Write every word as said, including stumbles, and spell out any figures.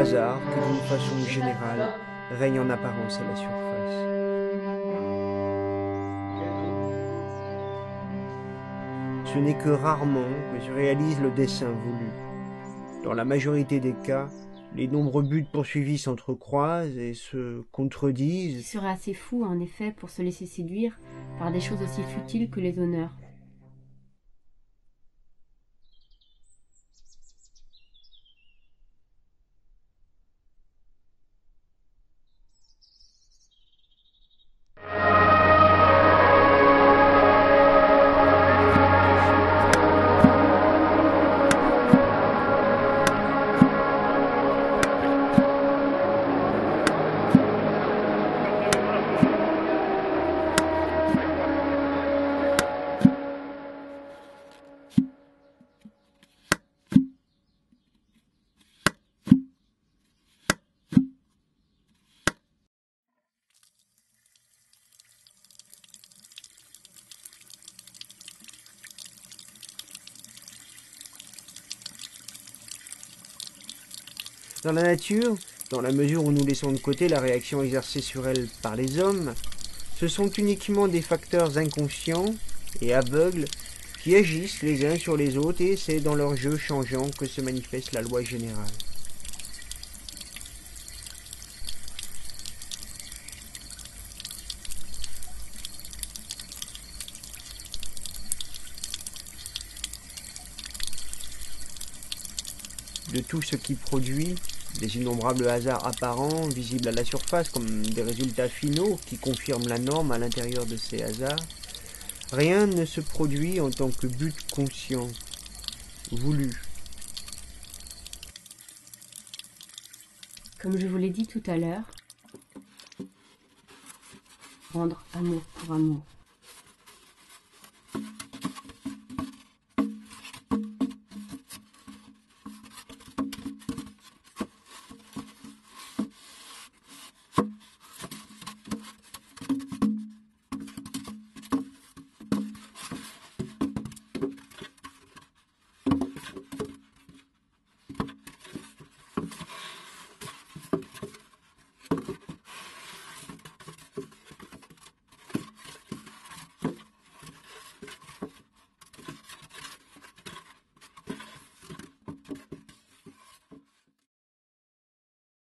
hasard qui, d'une façon générale, règne en apparence à la surface. Ce n'est que rarement que se réalise le dessein voulu. Dans la majorité des cas, les nombreux buts poursuivis s'entrecroisent et se contredisent. Il serait assez fou, en effet, pour se laisser séduire par des choses aussi futiles que les honneurs. Dans la nature, dans la mesure où nous laissons de côté la réaction exercée sur elle par les hommes, ce sont uniquement des facteurs inconscients et aveugles qui agissent les uns sur les autres et c'est dans leur jeu changeant que se manifeste la loi générale. De tout ce qui produit, des innombrables hasards apparents, visibles à la surface comme des résultats finaux qui confirment la norme à l'intérieur de ces hasards, rien ne se produit en tant que but conscient, voulu. Comme je vous l'ai dit tout à l'heure, rendre amour pour amour.